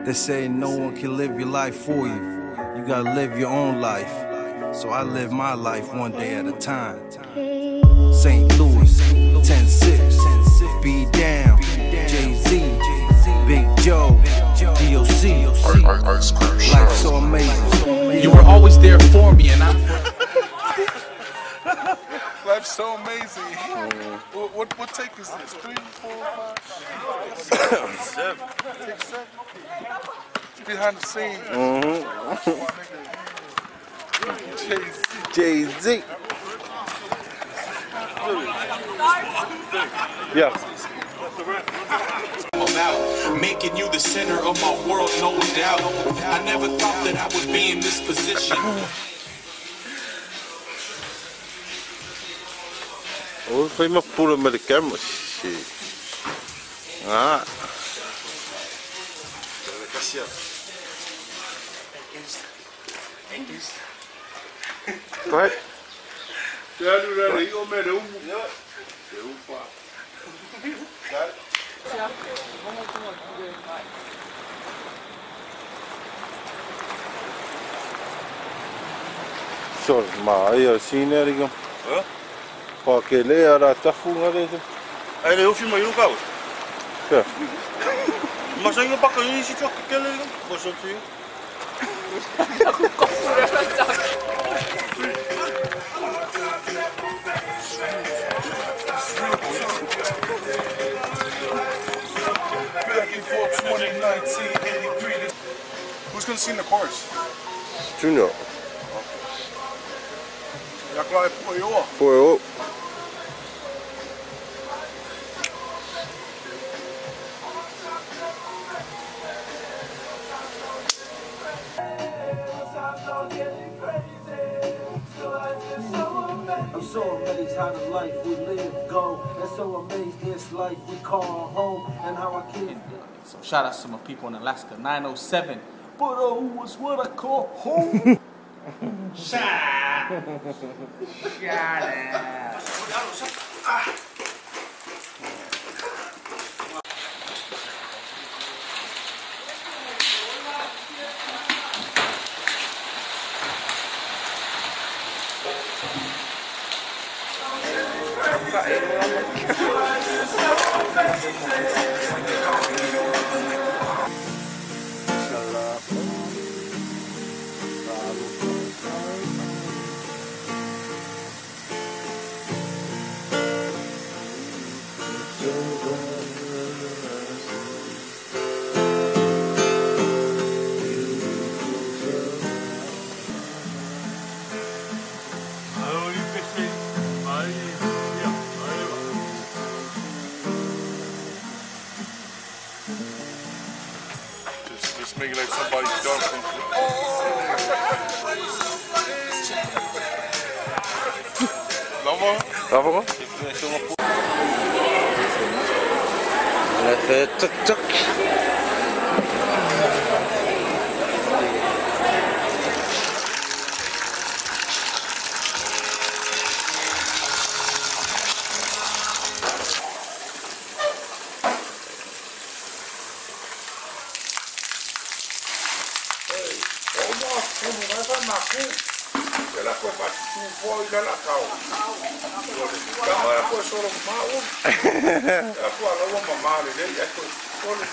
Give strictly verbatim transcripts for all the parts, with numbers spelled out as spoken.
They say no one can live your life for you. You gotta live your own life. So I live my life one day at a time. Saint Louis, ten six, be down, Jay-Z, Big Joe, D O C. Life's so amazing. You were always there for me, and I'm. Life's so amazing. Mm. What, what what take is this? Three, four, five, seven. Take seven. It's behind the scenes. Mm-hmm. Jay-Z. Yeah. About making you the center of my world, no doubt. I never thought that I would be in this position. Oh, foi uma pura americana, shit. Ah. Right. Sorry, ma io sinerico. Eh? Porque lei era tafunga desse. Aí eu filmei no carro. É. Mas ainda para quem se toca aquele, você viu? Who's gonna sing the chorus? Junior. Ja, klaar, voor jou. Voor jou. I'm so amazed how the life we live go, and so amazed this life we call home, and how I keep. So shout out to my people in Alaska, nine oh seven. But oh, what's what I call home? Shout out. Shout out. Just make it like somebody's dumping. Lama? Lama? Lekker tuk tuk. Ela foi para tu foi lá na cal. Agora foi só um mau. Ela foi lá uma mamãe dele, é foi.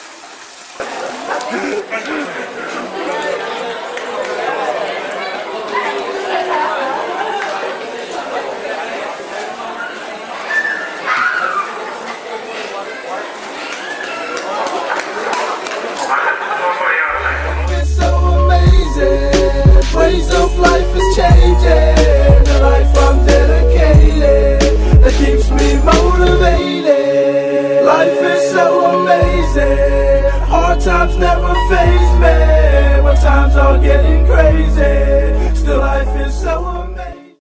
Ways of life is changing, the life I'm dedicated, that keeps me motivated. Life is so amazing, hard times never faze me, when times are getting crazy.